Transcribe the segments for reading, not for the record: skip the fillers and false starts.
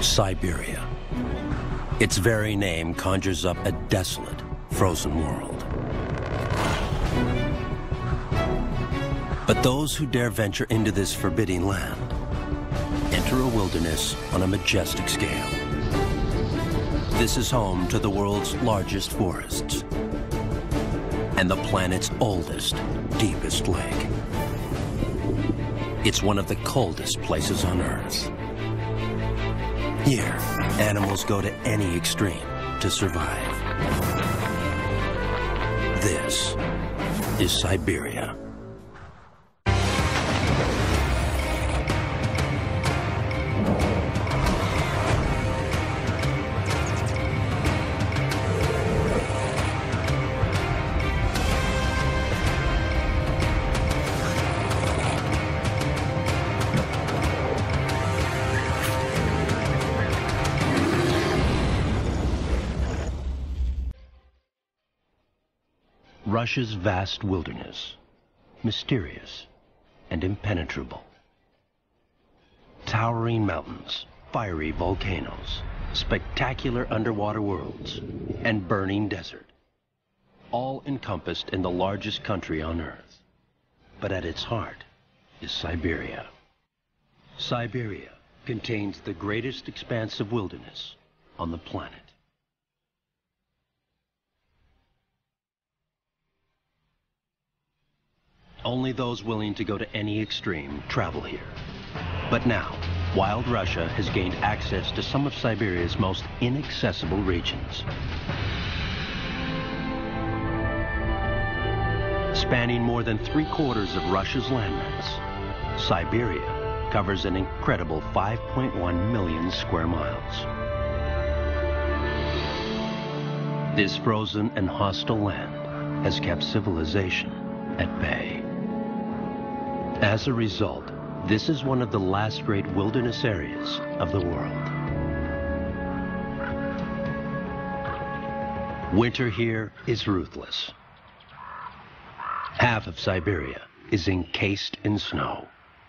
Siberia. Its very name conjures up a desolate, frozen world. But those who dare venture into this forbidding land enter a wilderness on a majestic scale. This is home to the world's largest forests and the planet's oldest, deepest lake. It's one of the coldest places on Earth. Here, animals go to any extreme to survive. This is Siberia. Russia's vast wilderness, mysterious and impenetrable. Towering mountains, fiery volcanoes, spectacular underwater worlds, and burning desert, all encompassed in the largest country on Earth. But at its heart is Siberia. Siberia contains the greatest expanse of wilderness on the planet. Only those willing to go to any extreme travel here. But now, Wild Russia has gained access to some of Siberia's most inaccessible regions. Spanning more than 3/4 of Russia's landmass, Siberia covers an incredible 5.1 million square miles. This frozen and hostile land has kept civilization at bay. As a result, this is one of the last great wilderness areas of the world. Winter here is ruthless. Half of Siberia is encased in snow.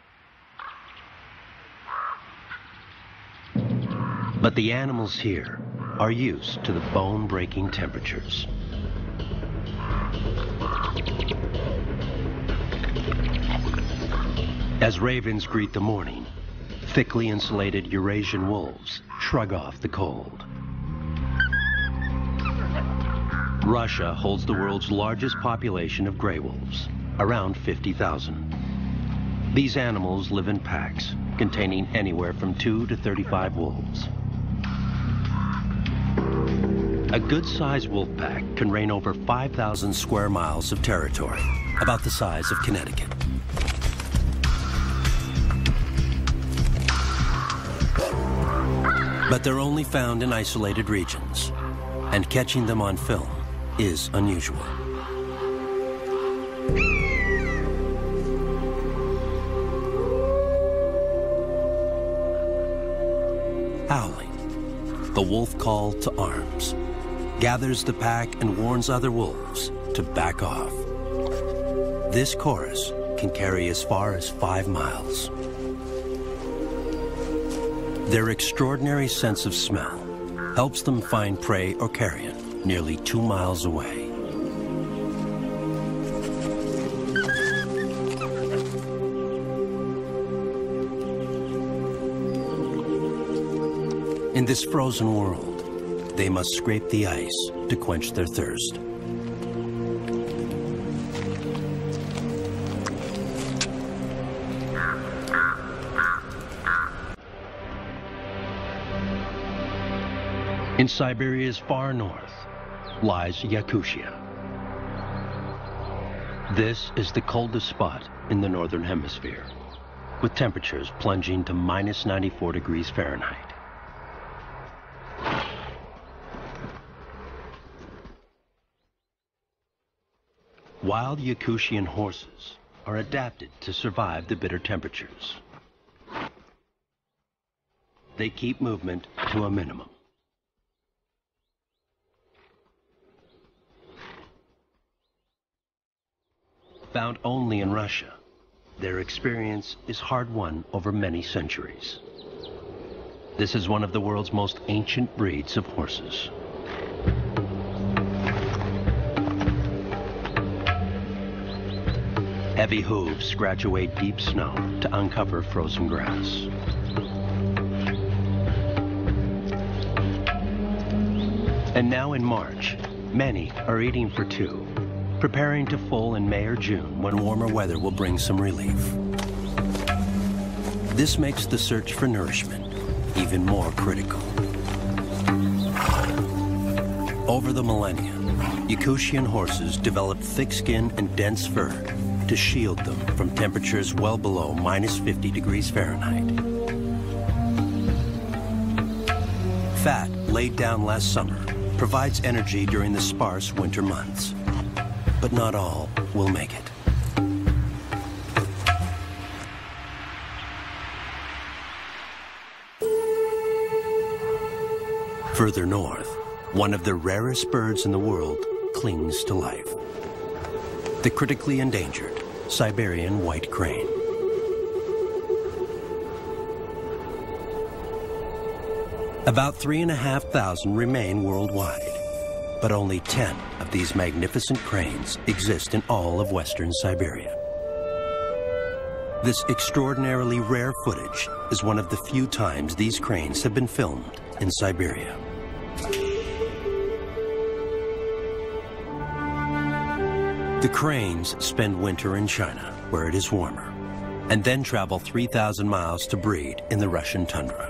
But the animals here are used to the bone-breaking temperatures. As ravens greet the morning, thickly insulated Eurasian wolves shrug off the cold. Russia holds the world's largest population of gray wolves, around 50,000. These animals live in packs, containing anywhere from 2 to 35 wolves. A good-sized wolf pack can reign over 5,000 square miles of territory, about the size of Connecticut. But they're only found in isolated regions, and catching them on film is unusual. Howling, the wolf call to arms, gathers the pack and warns other wolves to back off. This chorus can carry as far as 5 miles. Their extraordinary sense of smell helps them find prey or carrion nearly 2 miles away. In this frozen world, they must scrape the ice to quench their thirst. In Siberia's far north lies Yakutia. This is the coldest spot in the northern hemisphere, with temperatures plunging to minus 94 degrees Fahrenheit. Wild Yakutian horses are adapted to survive the bitter temperatures. They keep movement to a minimum. Found only in Russia, their experience is hard-won over many centuries. This is one of the world's most ancient breeds of horses. Heavy hooves scratch away deep snow to uncover frozen grass. And now in March, many are eating for two, preparing to foal in May or June when warmer weather will bring some relief. This makes the search for nourishment even more critical. Over the millennia, Yakutian horses developed thick skin and dense fur to shield them from temperatures well below -50 degrees Fahrenheit. Fat laid down last summer provides energy during the sparse winter months, but not all will make it. Further north, one of the rarest birds in the world clings to life. The critically endangered Siberian white crane. About 3,500 remain worldwide, but only 10 of these magnificent cranes exist in all of Western Siberia. This extraordinarily rare footage is one of the few times these cranes have been filmed in Siberia. The cranes spend winter in China, where it is warmer, and then travel 3,000 miles to breed in the Russian tundra.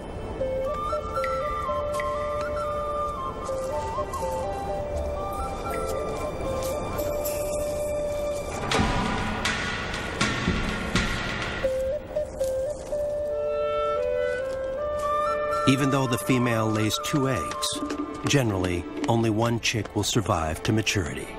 Even though the female lays 2 eggs, generally only 1 chick will survive to maturity.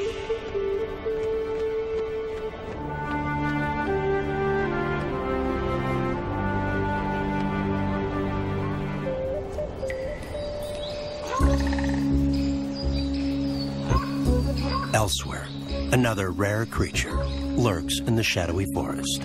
Elsewhere, another rare creature lurks in the shadowy forest.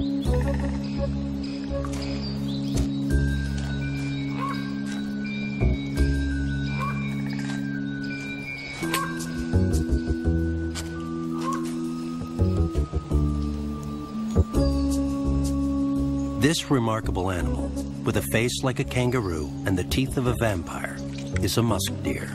This remarkable animal, with a face like a kangaroo and the teeth of a vampire, is a musk deer.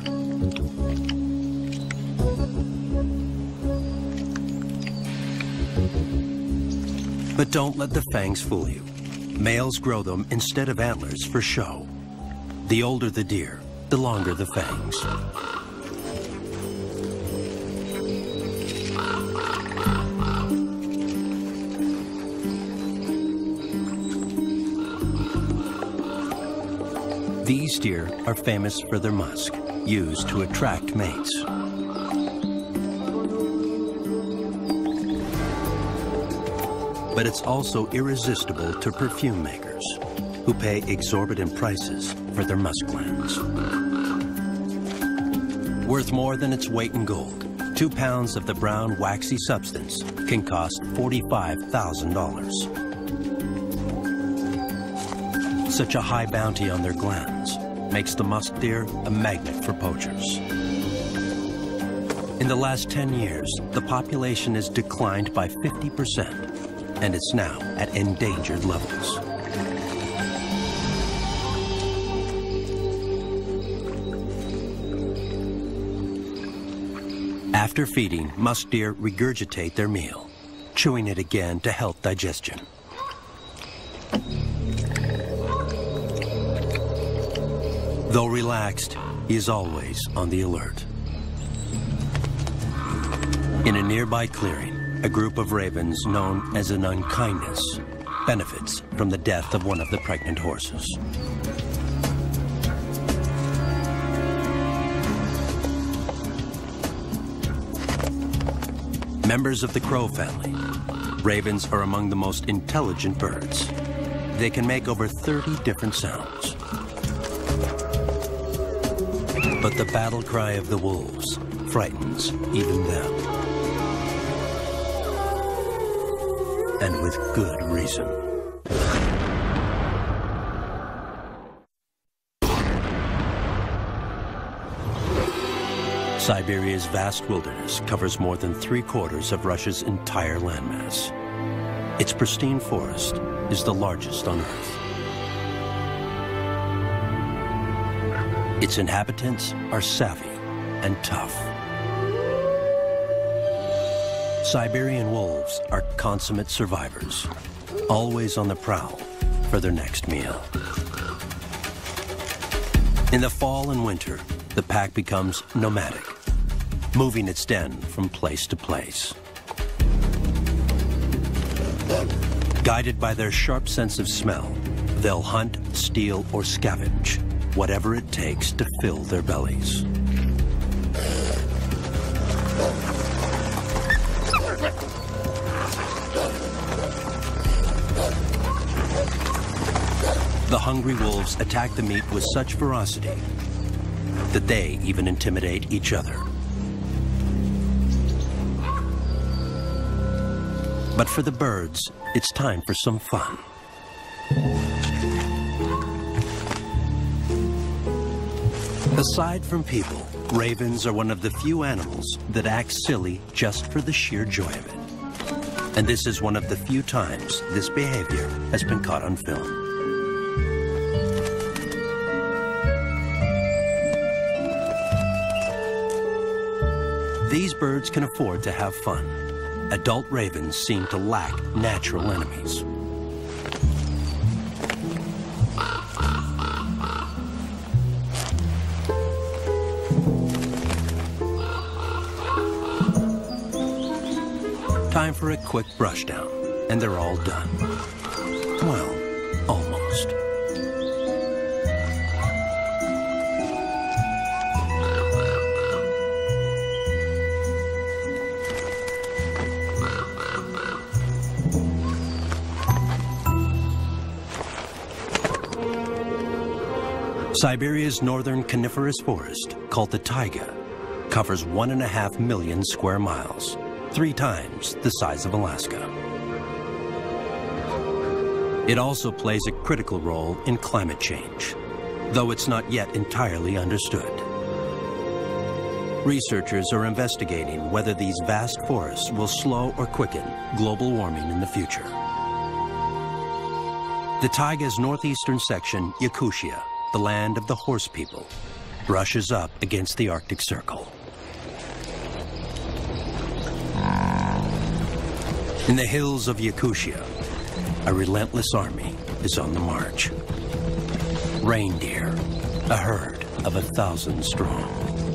But don't let the fangs fool you. Males grow them instead of antlers for show. The older the deer, the longer the fangs. These deer are famous for their musk, used to attract mates. But it's also irresistible to perfume makers, who pay exorbitant prices for their musk glands. Worth more than its weight in gold, 2 pounds of the brown, waxy substance can cost $45,000. Such a high bounty on their glands makes the musk deer a magnet for poachers. In the last 10 years, the population has declined by 50%, and it's now at endangered levels. After feeding, musk deer regurgitate their meal, chewing it again to help digestion. Though relaxed, he is always on the alert. In a nearby clearing, a group of ravens known as an unkindness benefits from the death of one of the pregnant horses. Members of the crow family, ravens are among the most intelligent birds. They can make over 30 different sounds. But the battle cry of the wolves frightens even them. And with good reason. Siberia's vast wilderness covers more than 3/4 of Russia's entire landmass. Its pristine forest is the largest on Earth. Its inhabitants are savvy and tough. Siberian wolves are consummate survivors, always on the prowl for their next meal. In the fall and winter, the pack becomes nomadic, moving its den from place to place. Guided by their sharp sense of smell, they'll hunt, steal, or scavenge, whatever it takes to fill their bellies. The hungry wolves attack the meat with such ferocity that they even intimidate each other. But for the birds, it's time for some fun. Aside from people, ravens are one of the few animals that act silly just for the sheer joy of it. And this is one of the few times this behavior has been caught on film. These birds can afford to have fun. Adult ravens seem to lack natural enemies. Time for a quick brush down, and they're all done. Well, almost. Siberia's northern coniferous forest, called the taiga, covers 1.5 million square miles, 3 times the size of Alaska. It also plays a critical role in climate change, though it's not yet entirely understood. Researchers are investigating whether these vast forests will slow or quicken global warming in the future. The taiga's northeastern section, Yakutia, the land of the horse people, brushes up against the Arctic Circle. In the hills of Yakutia, a relentless army is on the march. Reindeer, a herd of 1,000 strong.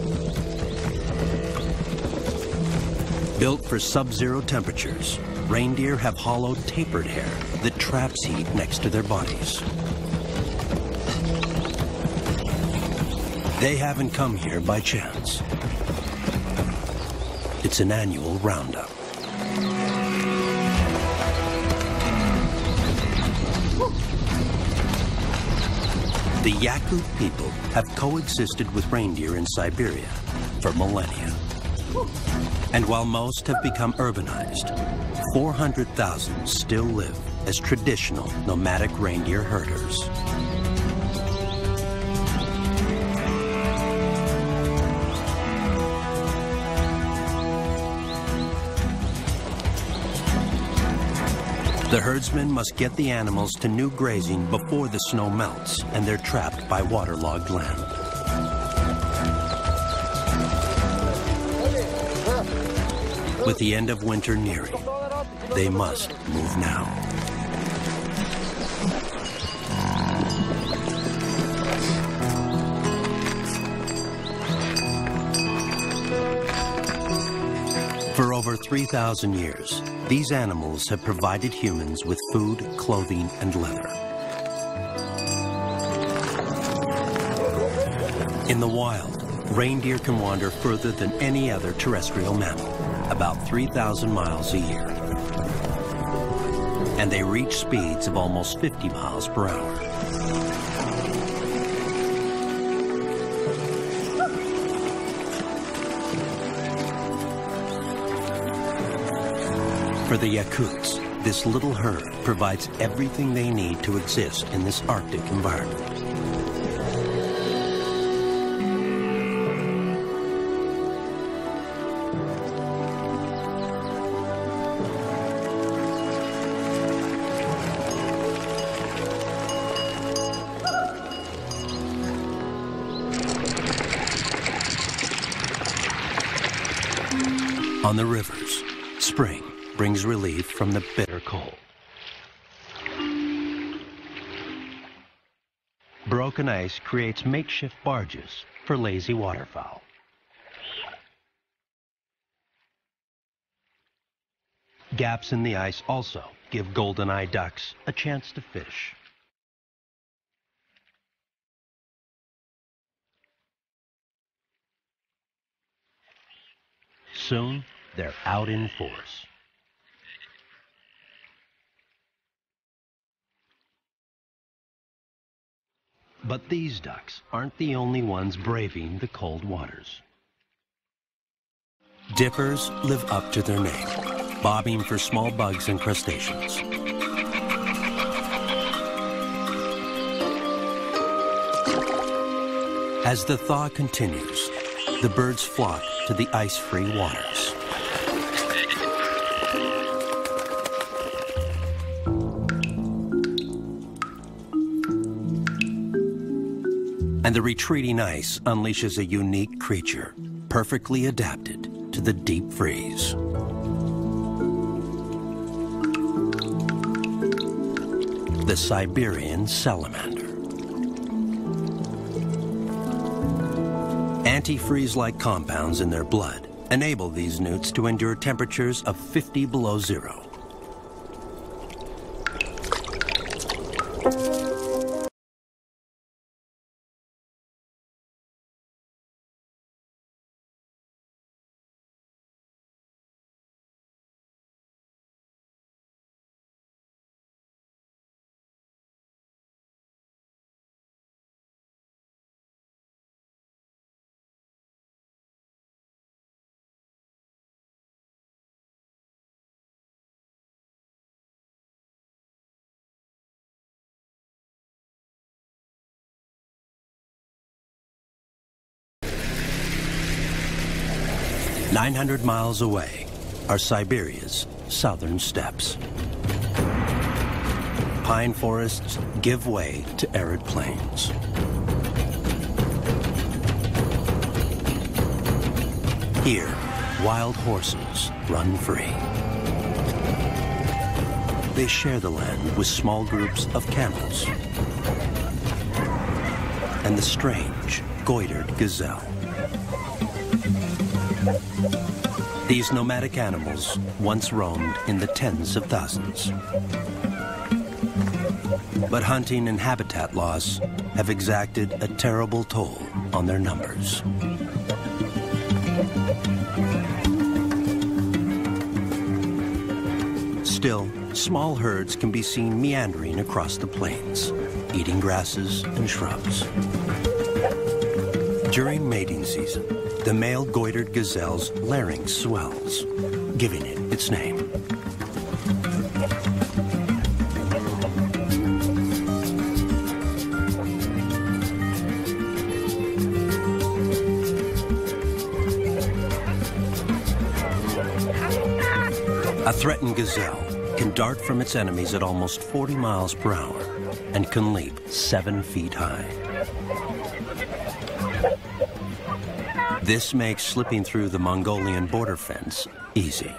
Built for sub-zero temperatures, reindeer have hollow, tapered hair that traps heat next to their bodies. They haven't come here by chance. It's an annual roundup. The Yakut people have coexisted with reindeer in Siberia for millennia. And while most have become urbanized, 400,000 still live as traditional nomadic reindeer herders. The herdsmen must get the animals to new grazing before the snow melts and they're trapped by waterlogged land. With the end of winter nearing, they must move now. For over 3,000 years, these animals have provided humans with food, clothing, and leather. In the wild, reindeer can wander further than any other terrestrial mammal, about 3,000 miles a year. And they reach speeds of almost 50 miles per hour. For the Yakuts, this little herd provides everything they need to exist in this Arctic environment. On the rivers, spring brings relief from the bitter cold. Broken ice creates makeshift barges for lazy waterfowl. Gaps in the ice also give goldeneye ducks a chance to fish. Soon, they're out in force. But these ducks aren't the only ones braving the cold waters. Dippers live up to their name, bobbing for small bugs and crustaceans. As the thaw continues, the birds flock to the ice-free waters. And the retreating ice unleashes a unique creature, perfectly adapted to the deep freeze. The Siberian salamander. Antifreeze-like compounds in their blood enable these newts to endure temperatures of 50 below zero. "900 miles away are Siberia's southern steppes. Pine forests give way to arid plains. Here, wild horses run free. They share the land with small groups of camels and the strange goitered gazelle. These nomadic animals once roamed in the tens of thousands. But hunting and habitat loss have exacted a terrible toll on their numbers. Still, small herds can be seen meandering across the plains, eating grasses and shrubs. During mating season, the male goitered gazelle's larynx swells, giving it its name. A threatened gazelle can dart from its enemies at almost 40 miles per hour and can leap 7 feet high. This makes slipping through the Mongolian border fence easy.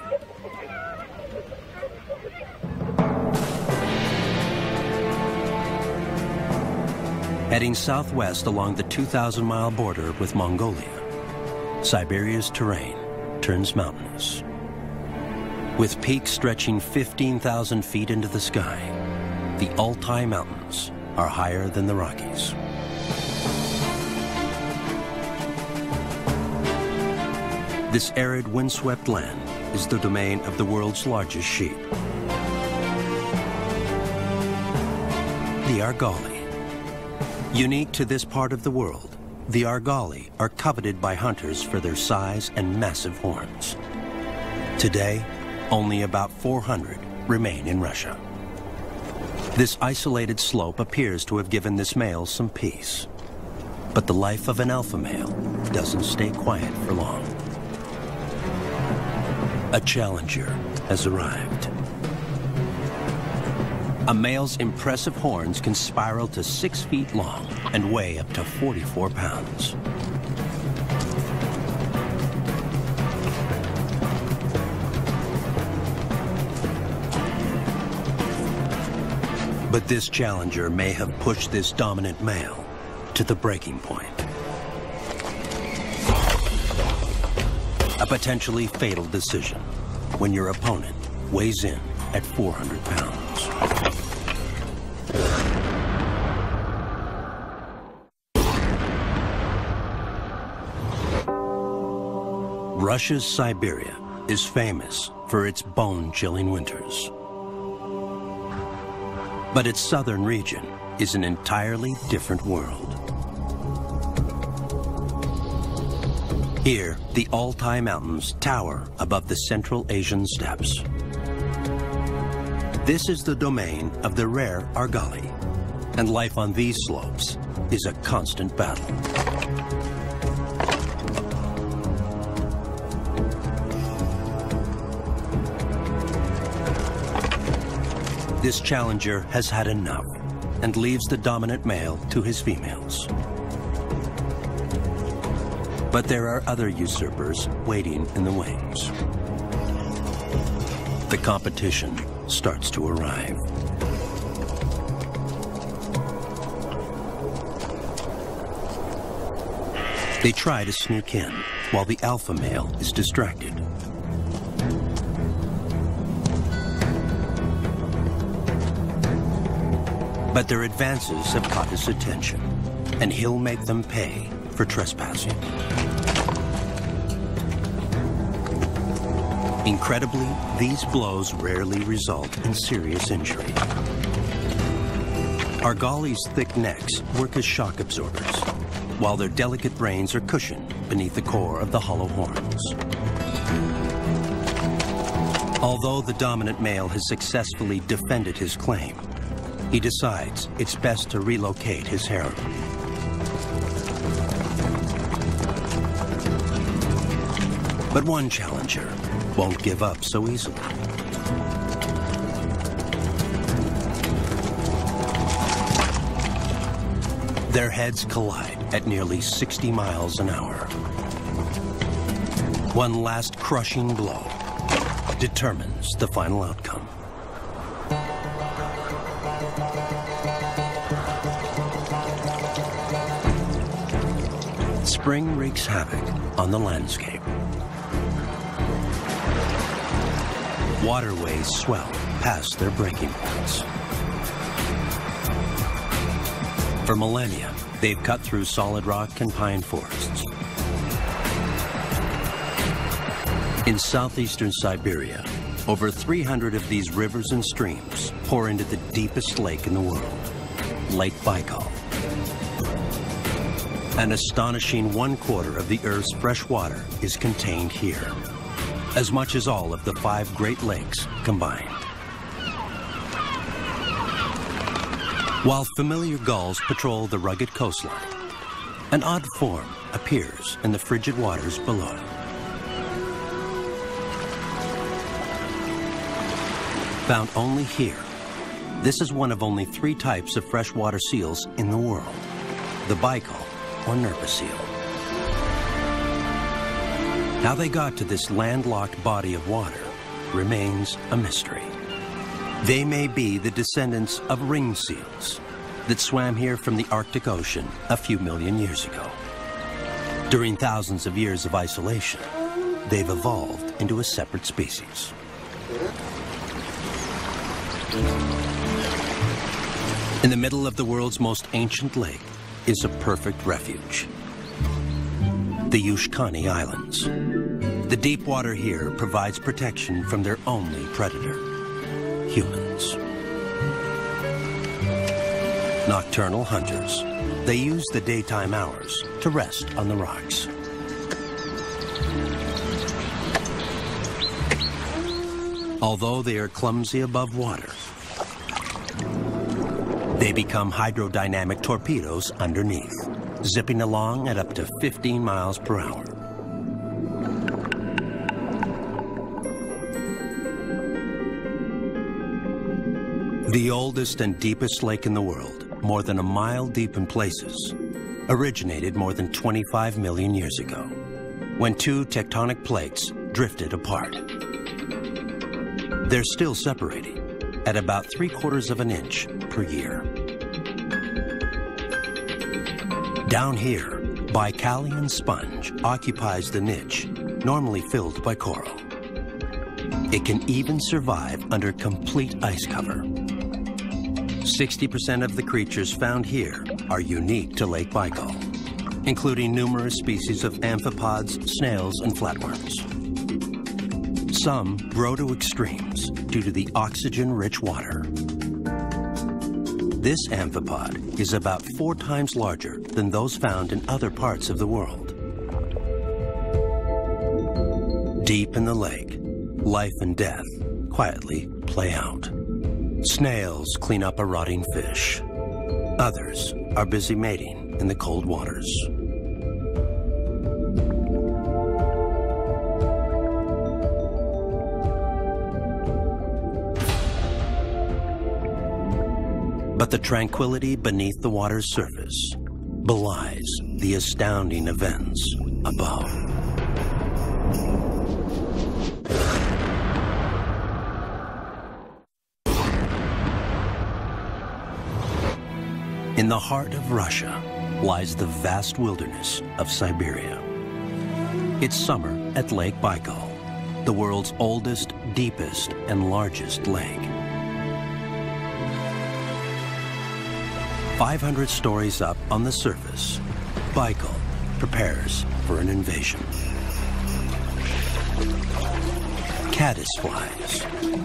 Heading southwest along the 2,000-mile border with Mongolia, Siberia's terrain turns mountainous. With peaks stretching 15,000 feet into the sky, the Altai Mountains are higher than the Rockies. This arid, windswept land is the domain of the world's largest sheep, the Argali. Unique to this part of the world, the Argali are coveted by hunters for their size and massive horns. Today, only about 400 remain in Russia. This isolated slope appears to have given this male some peace. But the life of an alpha male doesn't stay quiet for long. A challenger has arrived. A male's impressive horns can spiral to 6 feet long and weigh up to 44 pounds. But this challenger may have pushed this dominant male to the breaking point. A potentially fatal decision when your opponent weighs in at 400 pounds. Russia's Siberia is famous for its bone-chilling winters. But its southern region is an entirely different world. Here, the Altai Mountains tower above the Central Asian steppes. This is the domain of the rare argali, and life on these slopes is a constant battle. This challenger has had enough and leaves the dominant male to his females. But there are other usurpers waiting in the wings. The competition starts to arrive. They try to sneak in while the alpha male is distracted. But their advances have caught his attention, and he'll make them pay for trespassing. Incredibly, these blows rarely result in serious injury. Argali's thick necks work as shock absorbers, while their delicate brains are cushioned beneath the core of the hollow horns. Although the dominant male has successfully defended his claim, he decides it's best to relocate his harem. But one challenger won't give up so easily. Their heads collide at nearly 60 miles an hour. One last crushing blow determines the final outcome. Spring wreaks havoc on the landscape. Waterways swell past their breaking points. For millennia, they've cut through solid rock and pine forests. In southeastern Siberia, over 300 of these rivers and streams pour into the deepest lake in the world, Lake Baikal. An astonishing 1/4 of the Earth's fresh water is contained here, as much as all of the 5 Great Lakes combined. While familiar gulls patrol the rugged coastline, an odd form appears in the frigid waters below. Found only here, this is one of only 3 types of freshwater seals in the world, the Baikal or Nerpa seal. How they got to this landlocked body of water remains a mystery. They may be the descendants of ringed seals that swam here from the Arctic Ocean a few million years ago. During thousands of years of isolation, they've evolved into a separate species. In the middle of the world's most ancient lake is a perfect refuge, the Yushkani Islands. The deep water here provides protection from their only predator, humans. Nocturnal hunters, they use the daytime hours to rest on the rocks. Although they are clumsy above water, they become hydrodynamic torpedoes underneath, zipping along at up to 15 miles per hour. The oldest and deepest lake in the world, more than a mile deep in places, originated more than 25 million years ago, when 2 tectonic plates drifted apart. They're still separating at about 3/4 of an inch per year. Down here, Baikalian sponge occupies the niche normally filled by coral. It can even survive under complete ice cover. 60% of the creatures found here are unique to Lake Baikal, including numerous species of amphipods, snails, and flatworms. Some grow to extremes due to the oxygen-rich water. This amphipod is about 4 times larger than those found in other parts of the world. Deep in the lake, life and death quietly play out. Snails clean up a rotting fish. Others are busy mating in the cold waters. But the tranquility beneath the water's surface belies the astounding events above. In the heart of Russia lies the vast wilderness of Siberia. It's summer at Lake Baikal, the world's oldest, deepest, and largest lake. 500 stories up on the surface, Baikal prepares for an invasion. Caddisflies.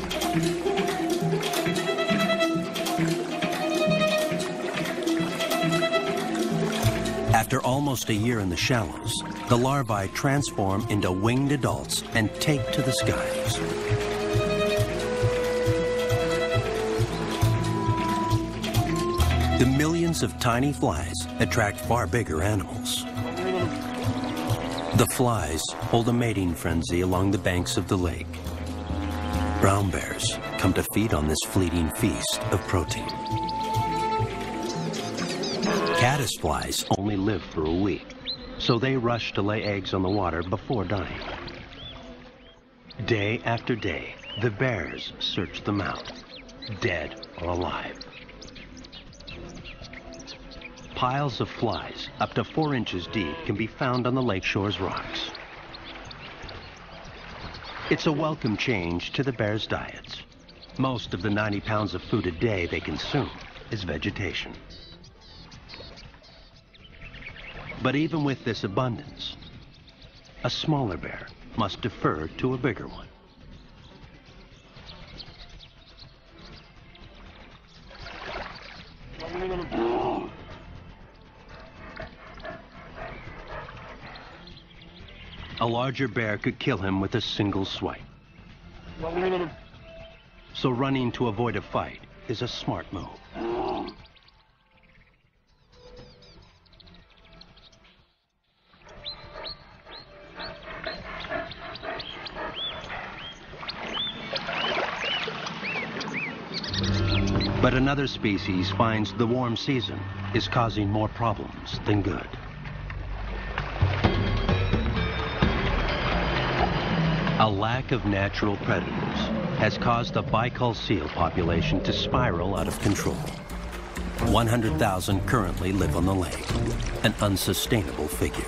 After almost a year in the shallows, the larvae transform into winged adults and take to the skies. The millions of tiny flies attract far bigger animals. The flies hold a mating frenzy along the banks of the lake. Brown bears come to feed on this fleeting feast of protein. Caddisflies only live for a week, so they rush to lay eggs on the water before dying. Day after day, the bears search them out, dead or alive. Piles of flies up to 4 inches deep can be found on the lakeshore's rocks. It's a welcome change to the bears' diets. Most of the 90 pounds of food a day they consume is vegetation. But even with this abundance, a smaller bear must defer to a bigger one. A larger bear could kill him with a single swipe. So running to avoid a fight is a smart move. But another species finds the warm season is causing more problems than good. A lack of natural predators has caused the Baikal seal population to spiral out of control. 100,000 currently live on the lake, an unsustainable figure.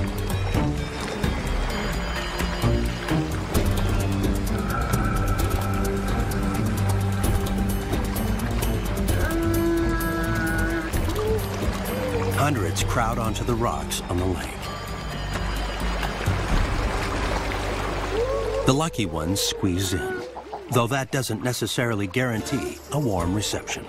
Hundreds crowd onto the rocks on the lake. The lucky ones squeeze in, though that doesn't necessarily guarantee a warm reception.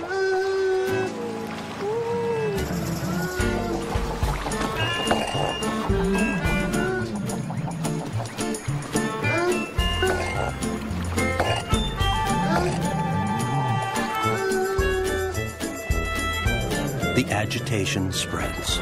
The agitation spreads.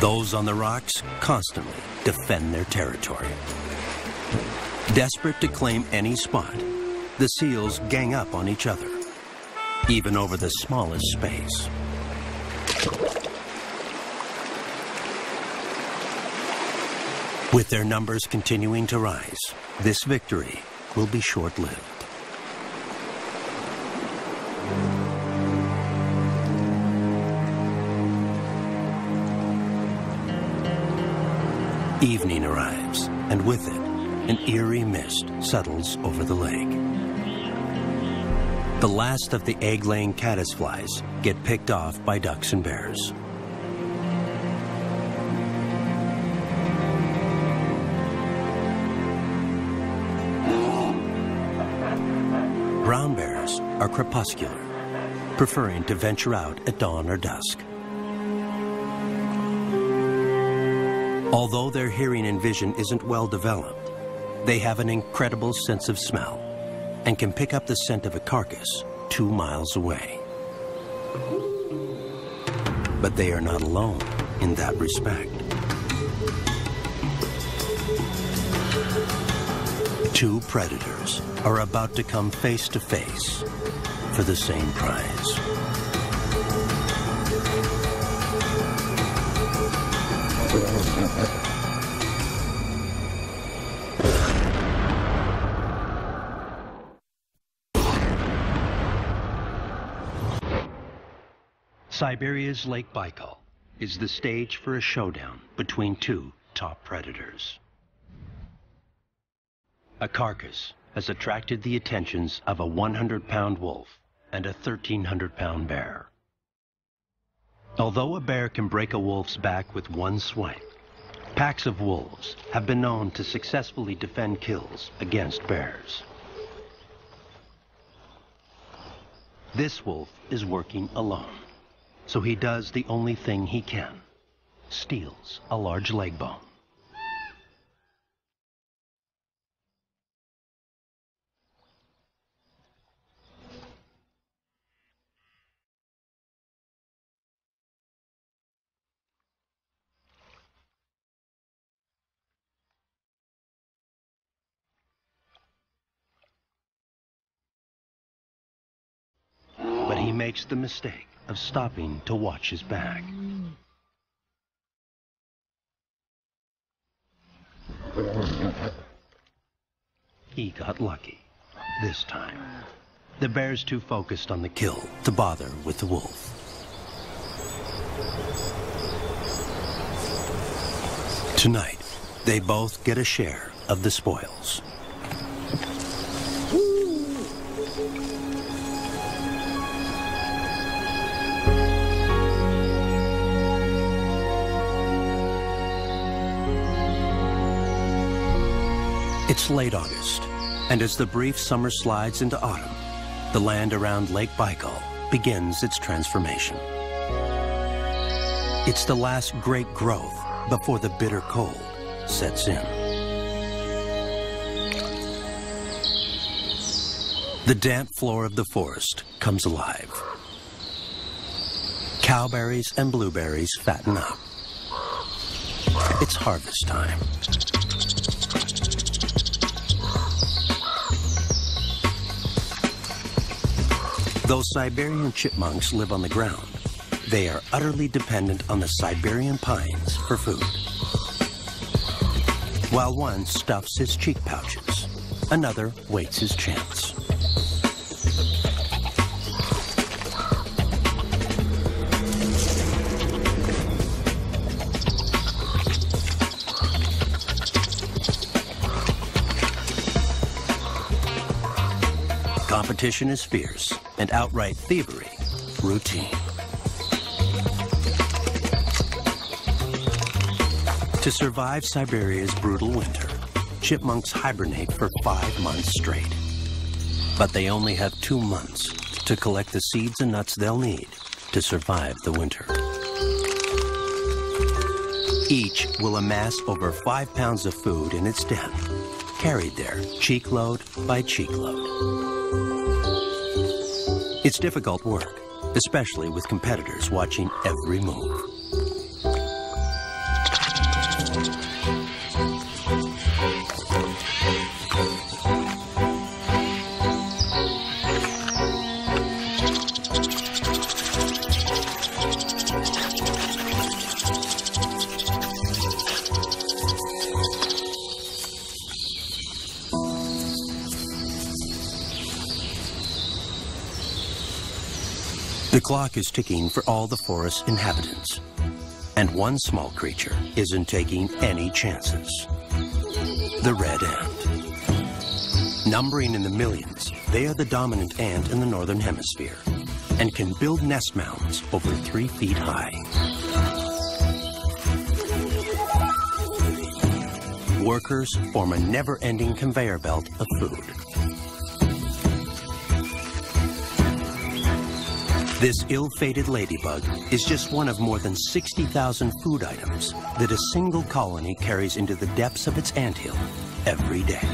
Those on the rocks constantly defend their territory. Desperate to claim any spot, the seals gang up on each other, even over the smallest space. With their numbers continuing to rise, this victory will be short-lived. Evening arrives, and with it, an eerie mist settles over the lake. The last of the egg-laying caddisflies get picked off by ducks and bears. Brown bears are crepuscular, preferring to venture out at dawn or dusk. Although their hearing and vision isn't well developed, they have an incredible sense of smell and can pick up the scent of a carcass 2 miles away. But they are not alone in that respect. Two predators are about to come face to face for the same prize. Siberia's Lake Baikal is the stage for a showdown between two top predators. A carcass has attracted the attentions of a 100-pound wolf and a 1,300-pound bear. Although a bear can break a wolf's back with one swipe, packs of wolves have been known to successfully defend kills against bears. This wolf is working alone, so he does the only thing he can: steals a large leg bone. But he makes the mistake of stopping to watch his back. He got lucky this time. The bear's too focused on the kill to bother with the wolf. Tonight, they both get a share of the spoils. It's late August, and as the brief summer slides into autumn, the land around Lake Baikal begins its transformation. It's the last great growth before the bitter cold sets in. The damp floor of the forest comes alive. Cowberries and blueberries fatten up. It's harvest time. Though Siberian chipmunks live on the ground, they are utterly dependent on the Siberian pines for food. While one stuffs his cheek pouches, another waits his chance. Competition is fierce, and outright thievery routine. To survive Siberia's brutal winter, chipmunks hibernate for 5 months straight. But they only have 2 months to collect the seeds and nuts they'll need to survive the winter. Each will amass over 5 pounds of food in its den, carried there cheek load by cheek load. It's difficult work, especially with competitors watching every move. The clock is ticking for all the forest's inhabitants. And one small creature isn't taking any chances. The red ant. Numbering in the millions, they are the dominant ant in the northern hemisphere and can build nest mounds over 3 feet high. Workers form a never-ending conveyor belt of food. This ill-fated ladybug is just one of more than 60,000 food items that a single colony carries into the depths of its anthill every day.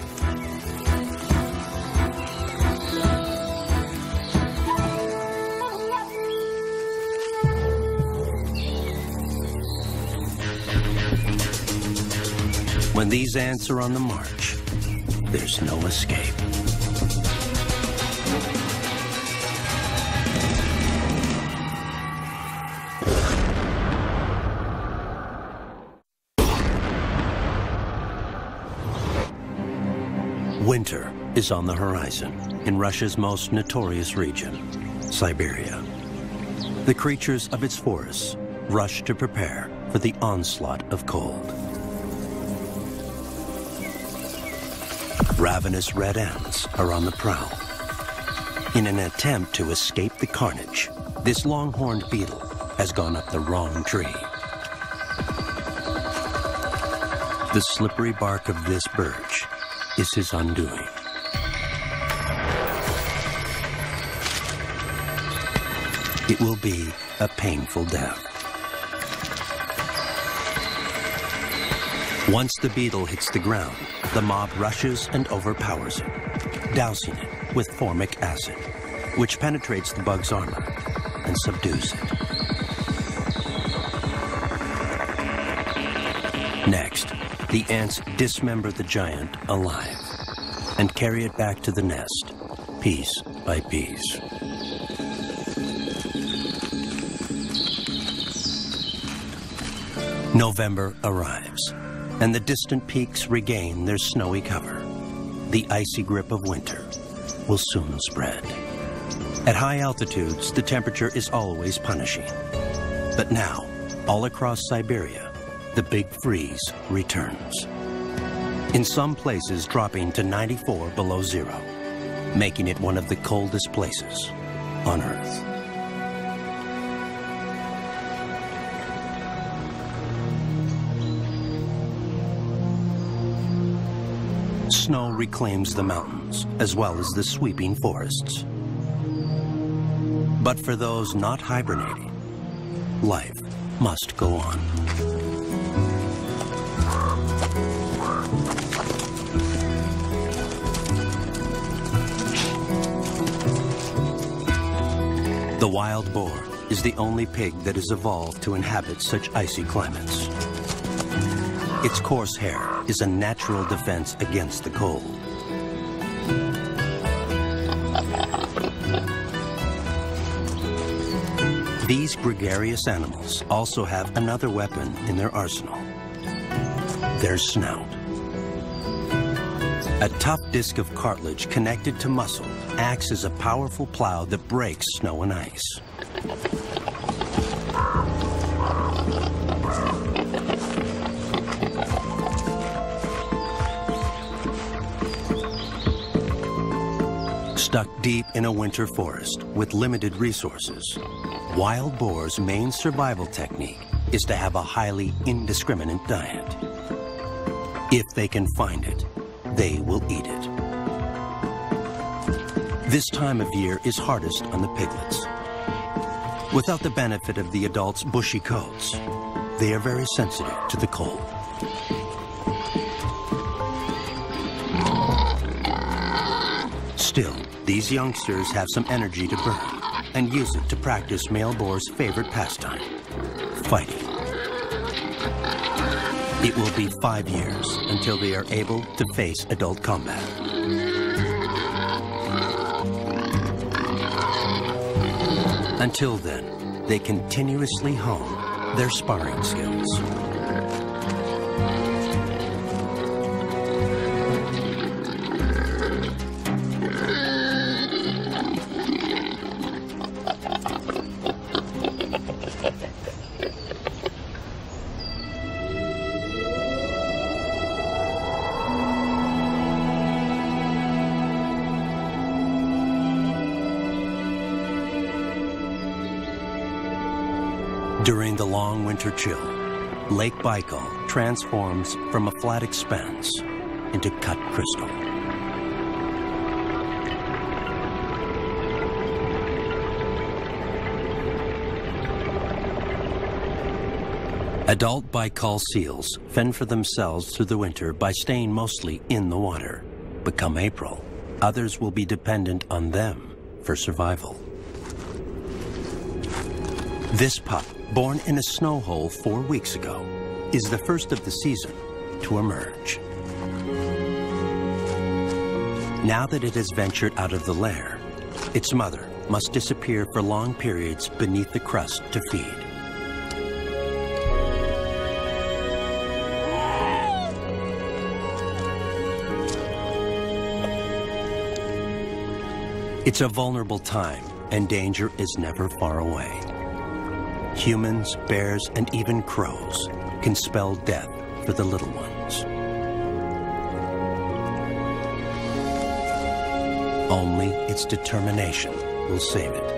When these ants are on the march, there's no escape. Winter is on the horizon in Russia's most notorious region, Siberia. The creatures of its forests rush to prepare for the onslaught of cold. Ravenous red ants are on the prowl. In an attempt to escape the carnage, this long-horned beetle has gone up the wrong tree. The slippery bark of this birch is his undoing. It will be a painful death. Once the beetle hits the ground, the mob rushes and overpowers it, dousing it with formic acid, which penetrates the bug's armor and subdues it. Next, the ants dismember the giant alive and carry it back to the nest, piece by piece. November arrives, and the distant peaks regain their snowy cover. The icy grip of winter will soon spread. At high altitudes, the temperature is always punishing. But now, all across Siberia, the big freeze returns. In some places dropping to 94 below zero, making it one of the coldest places on Earth. Snow reclaims the mountains as well as the sweeping forests. But for those not hibernating, life must go on. The wild boar is the only pig that has evolved to inhabit such icy climates. Its coarse hair is a natural defense against the cold. These gregarious animals also have another weapon in their arsenal: their snout. A tough disc of cartilage connected to muscle acts as a powerful plow that breaks snow and ice. Stuck deep in a winter forest with limited resources, wild boars' main survival technique is to have a highly indiscriminate diet. If they can find it, they will eat it. This time of year is hardest on the piglets. Without the benefit of the adults' bushy coats, they are very sensitive to the cold. Still, these youngsters have some energy to burn and use it to practice male boars' favorite pastime, fighting. It will be 5 years until they are able to face adult combat. Until then, they continuously hone their sparring skills. During the long winter chill, Lake Baikal transforms from a flat expanse into cut crystal. Adult Baikal seals fend for themselves through the winter by staying mostly in the water. But come April, others will be dependent on them for survival. This pup, born in a snow hole 4 weeks ago, is the first of the season to emerge. Now that it has ventured out of the lair, its mother must disappear for long periods beneath the crust to feed. It's a vulnerable time, and danger is never far away. Humans, bears, and even crows can spell death for the little ones. Only its determination will save it.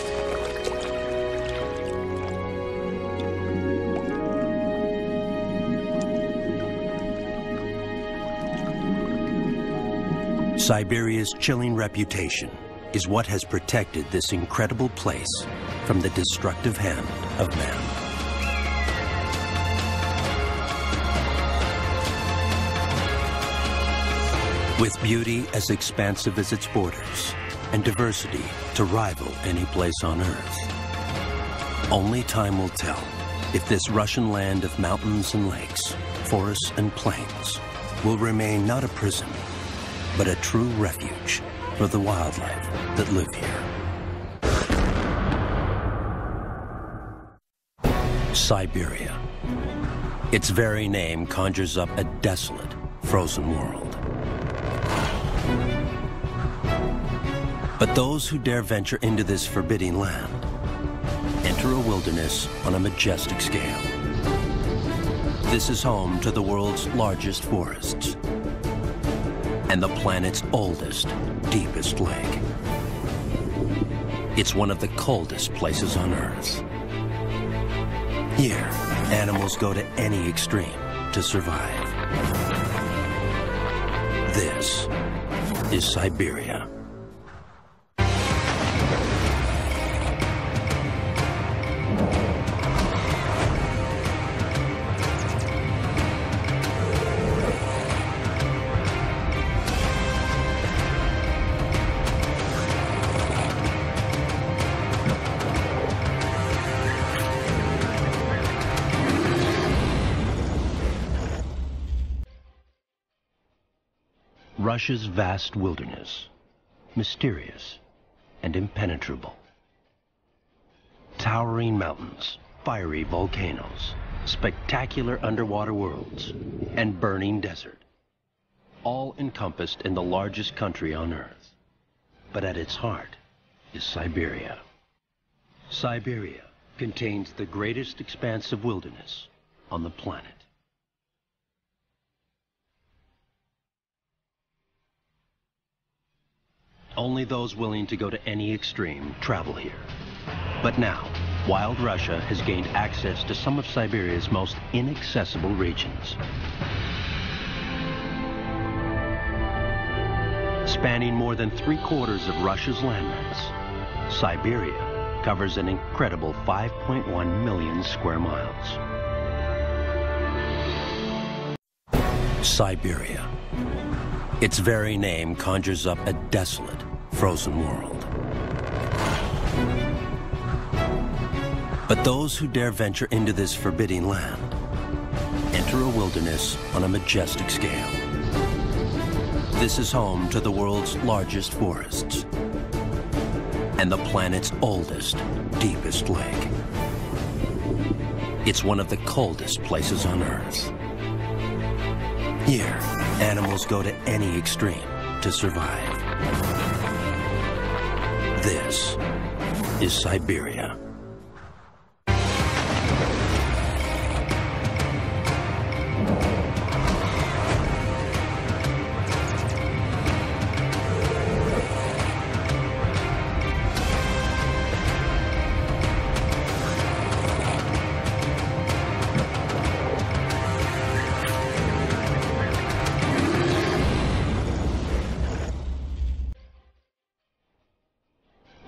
Siberia's chilling reputation is what has protected this incredible place from the destructive hand of man. With beauty as expansive as its borders and diversity to rival any place on Earth, only time will tell if this Russian land of mountains and lakes, forests and plains will remain not a prison, but a true refuge for the wildlife that live here. Siberia. Its very name conjures up a desolate, frozen world. But those who dare venture into this forbidding land enter a wilderness on a majestic scale. This is home to the world's largest forests and the planet's oldest, deepest lake. It's one of the coldest places on Earth. Here, animals go to any extreme to survive. This is Siberia. Russia's vast wilderness, mysterious and impenetrable. Towering mountains, fiery volcanoes, spectacular underwater worlds, and burning desert, all encompassed in the largest country on Earth. But at its heart is Siberia. Siberia contains the greatest expanse of wilderness on the planet. Only those willing to go to any extreme travel here. But now, Wild Russia has gained access to some of Siberia's most inaccessible regions. Spanning more than 3/4 of Russia's landmass, Siberia covers an incredible 5.1 million square miles. Siberia. Its very name conjures up a desolate, frozen world. But those who dare venture into this forbidding land enter a wilderness on a majestic scale. This is home to the world's largest forests and the planet's oldest, deepest lake. It's one of the coldest places on Earth. Here, animals go to any extreme to survive. This is Siberia.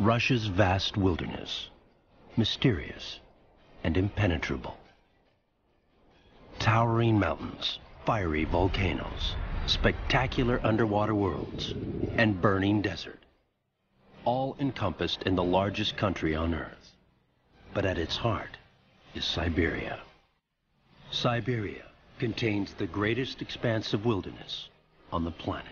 Russia's vast wilderness, mysterious and impenetrable. Towering mountains, fiery volcanoes, spectacular underwater worlds, and burning desert, all encompassed in the largest country on Earth. But at its heart is Siberia. Siberia contains the greatest expanse of wilderness on the planet.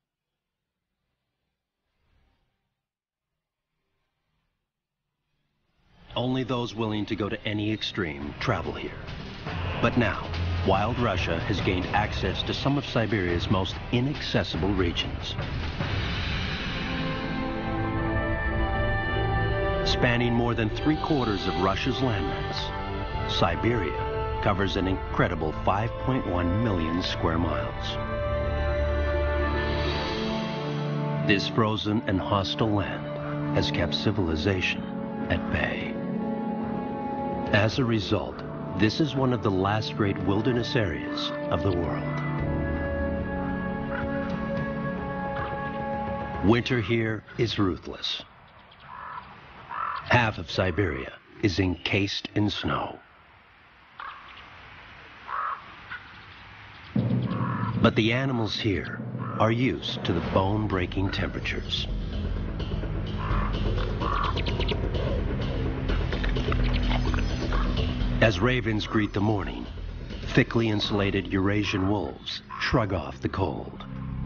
Only those willing to go to any extreme travel here. But now, Wild Russia has gained access to some of Siberia's most inaccessible regions. Spanning more than 3/4 of Russia's landmass, Siberia covers an incredible 5.1 million square miles. This frozen and hostile land has kept civilization at bay. As a result, this is one of the last great wilderness areas of the world. Winter here is ruthless. Half of Siberia is encased in snow. But the animals here are used to the bone-breaking temperatures. As ravens greet the morning, thickly insulated Eurasian wolves shrug off the cold.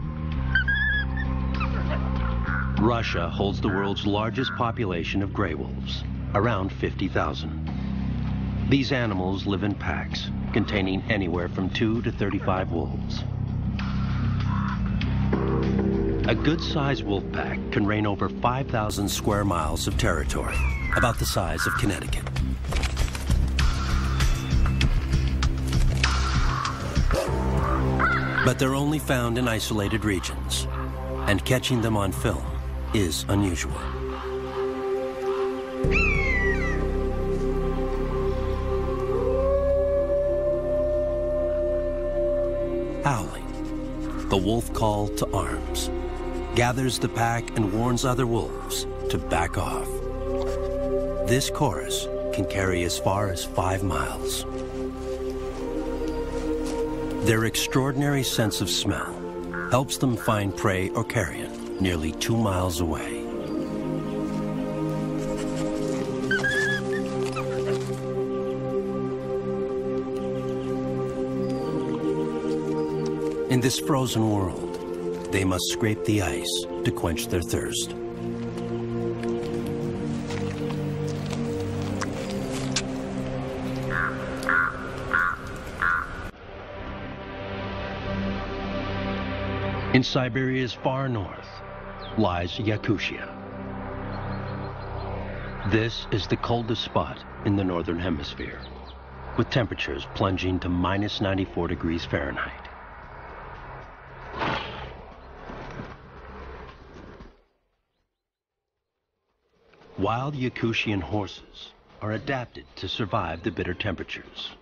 Russia holds the world's largest population of gray wolves, around 50,000. These animals live in packs containing anywhere from 2 to 35 wolves. A good-sized wolf pack can reign over 5,000 square miles of territory, about the size of Connecticut. But they're only found in isolated regions, and catching them on film is unusual. Howling, the wolf call to arms, gathers the pack and warns other wolves to back off. This chorus can carry as far as 5 miles. Their extraordinary sense of smell helps them find prey or carrion nearly 2 miles away. In this frozen world, they must scrape the ice to quench their thirst. In Siberia's far north lies Yakutia. This is the coldest spot in the northern hemisphere, with temperatures plunging to minus 94 degrees Fahrenheit. Wild Yakutian horses are adapted to survive the bitter temperatures.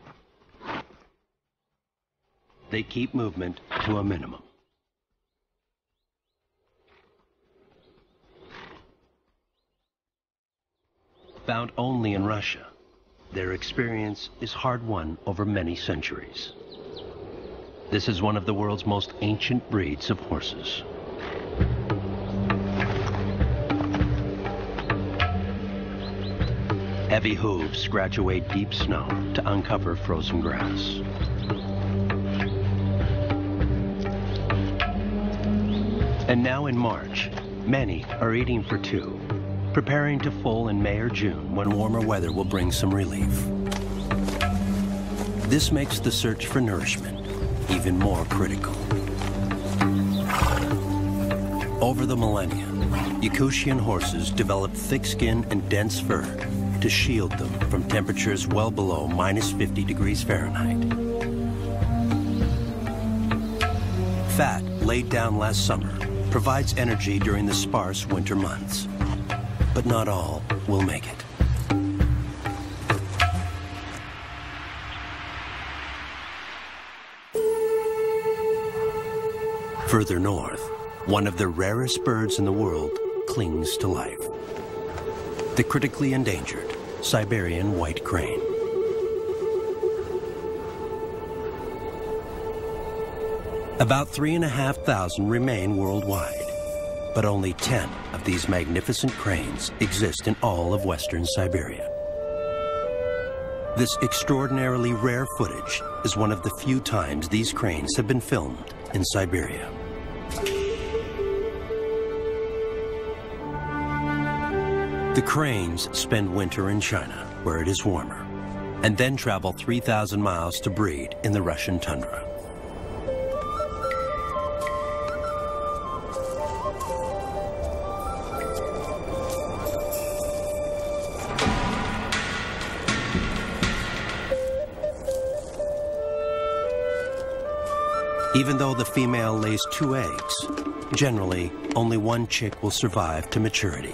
They keep movement to a minimum. Found only in Russia, their experience is hard-won over many centuries. This is one of the world's most ancient breeds of horses. Heavy hooves scratch away deep snow to uncover frozen grass. And now in March, many are eating for two, preparing to foal in May or June when warmer weather will bring some relief. This makes the search for nourishment even more critical. Over the millennia, Yakutian horses developed thick skin and dense fur to shield them from temperatures well below minus 50 degrees Fahrenheit. Fat laid down last summer provides energy during the sparse winter months. But not all will make it. Further north, one of the rarest birds in the world clings to life. the critically endangered Siberian white crane. About 3,500 remain worldwide, but only 10 of these magnificent cranes exist in all of Western Siberia. This extraordinarily rare footage is one of the few times these cranes have been filmed in Siberia. The cranes spend winter in China, where it is warmer, and then travel 3,000 miles to breed in the Russian tundra. Even though the female lays 2 eggs, generally only 1 chick will survive to maturity.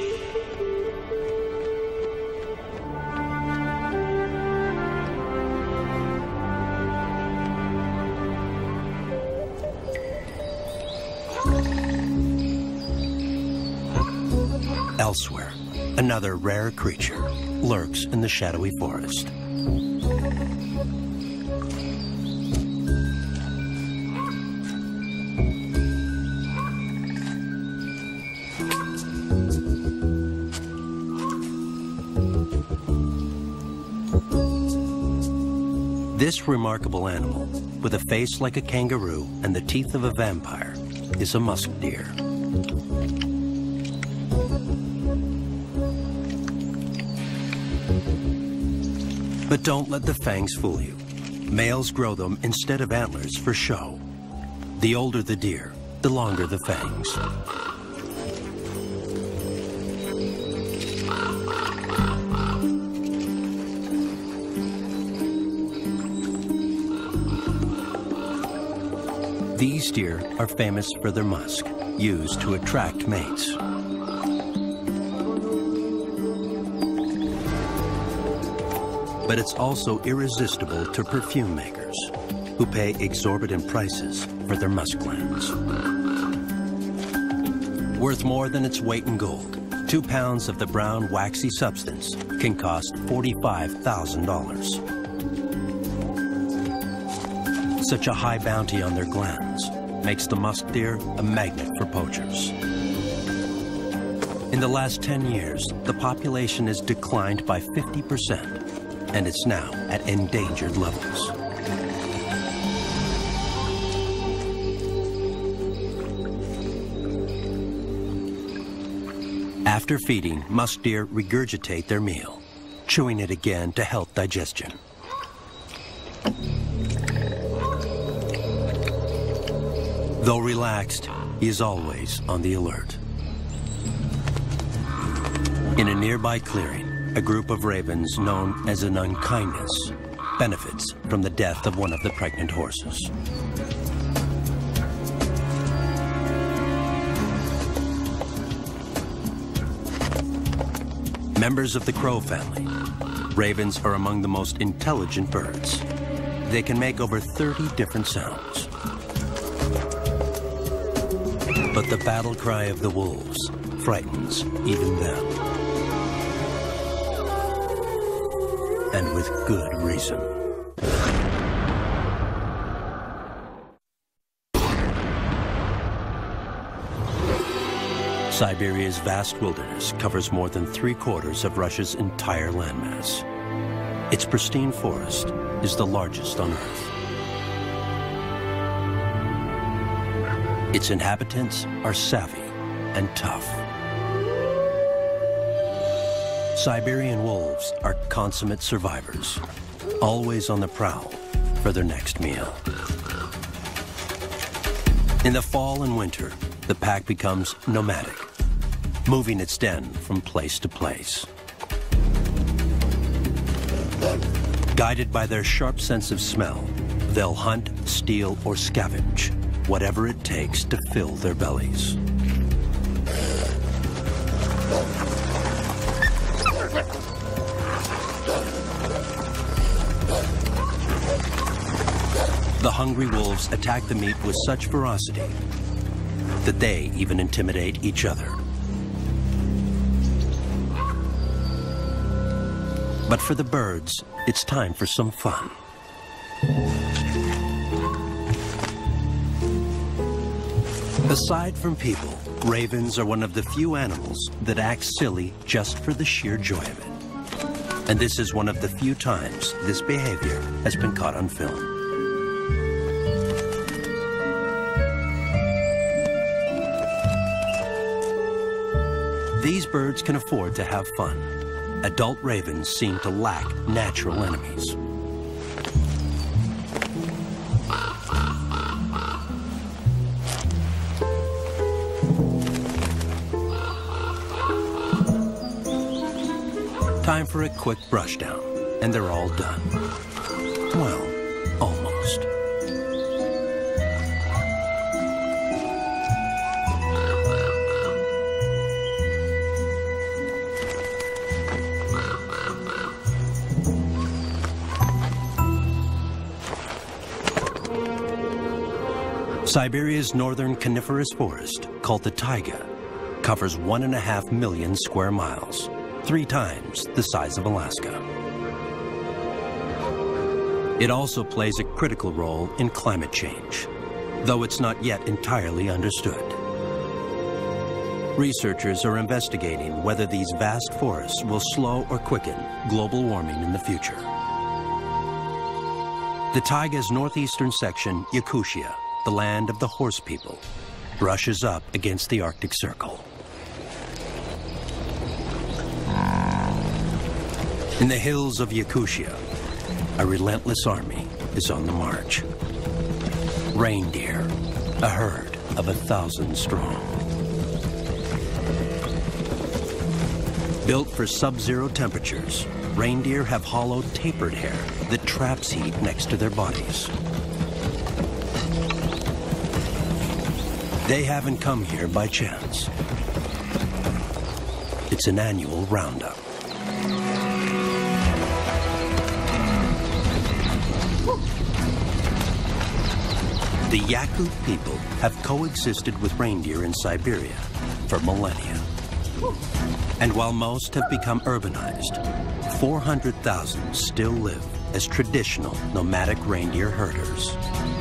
Elsewhere, another rare creature lurks in the shadowy forest. This remarkable animal, with a face like a kangaroo and the teeth of a vampire, is a musk deer. But don't let the fangs fool you. Males grow them instead of antlers for show. The older the deer, the longer the fangs. These deer are famous for their musk, used to attract mates. But it's also irresistible to perfume makers, who pay exorbitant prices for their musk glands. Worth more than its weight in gold, 2 pounds of the brown, waxy substance can cost $45,000. Such a high bounty on their glands makes the musk deer a magnet for poachers. In the last 10 years, the population has declined by 50%. And it's now at endangered levels. After feeding, musk deer regurgitate their meal, chewing it again to help digestion. Though relaxed, he is always on the alert. In a nearby clearing, a group of ravens known as an unkindness benefits from the death of one of the pregnant horses. Members of the crow family, ravens are among the most intelligent birds. They can make over 30 different sounds. But the battle cry of the wolves frightens even them. And with good reason. Siberia's vast wilderness covers more than 3/4 of Russia's entire landmass. Its pristine forest is the largest on Earth. Its inhabitants are savvy and tough. Siberian wolves are consummate survivors, always on the prowl for their next meal. In the fall and winter, the pack becomes nomadic, moving its den from place to place. Guided by their sharp sense of smell, they'll hunt, steal, or scavenge, whatever it takes to fill their bellies. The hungry wolves attack the meat with such ferocity that they even intimidate each other. But for the birds, it's time for some fun. Aside from people, ravens are one of the few animals that act silly just for the sheer joy of it. And this is one of the few times this behavior has been caught on film. These birds can afford to have fun. Adult ravens seem to lack natural enemies. Time for a quick brush down, and they're all done. Well, almost. Siberia's northern coniferous forest, called the taiga, covers 1.5 million square miles, 3 times the size of Alaska. It also plays a critical role in climate change, though it's not yet entirely understood. Researchers are investigating whether these vast forests will slow or quicken global warming in the future. The taiga's northeastern section, Yakutia, the land of the horse people, brushes up against the Arctic Circle. In the hills of Yakutia, a relentless army is on the march. Reindeer, a herd of 1,000 strong. Built for sub-zero temperatures, reindeer have hollow, tapered hair that traps heat next to their bodies. They haven't come here by chance. It's an annual roundup. The Yakut people have coexisted with reindeer in Siberia for millennia. And while most have become urbanized, 400,000 still live as traditional nomadic reindeer herders.